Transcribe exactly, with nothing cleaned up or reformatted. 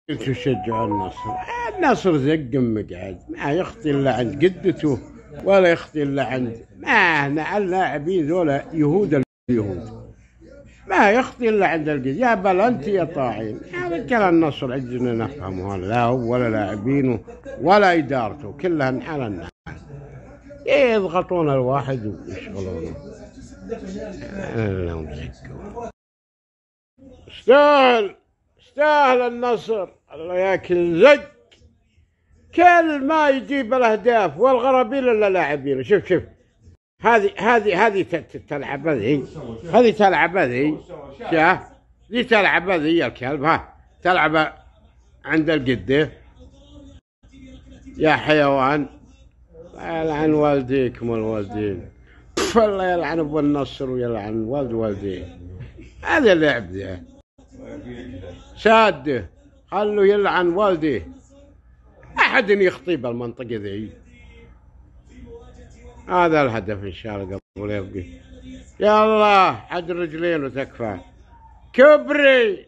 تشجع النصر. النصر زق مقعد، ما يخطي الا عند قدته ولا يخطي الا عند ما احنا اللاعبين ذولا يهود اليهود، ما يخطي الا عند القد. يا بل انت يا طاعين، هذا كلام النصر عجزنا نفهمه، لا هو ولا لاعبينه ولا ادارته، كلها على الناس يضغطون الواحد ويشغلونه. استاهل استاهل النصر، الله ياكل زق، كل ما يجيب الاهداف والغرابيل الا لاعبين. شوف شوف هذه هذه هذه تلعب هذه هذه تلعب هذه شاف ذي تلعب هذه يا الكلب، ها تلعب عند القده يا حيوان. يلعن والديكم والوالدين، والله يلعن ابو النصر ويلعن والد والديه. هذا اللعب ذا ساده، خلوا يلعن والديه، احد يخطي بالمنطقه ذي. هذا الهدف ان شاء الله قبل يبقي. يا الله حد رجلين وتكفى. كبري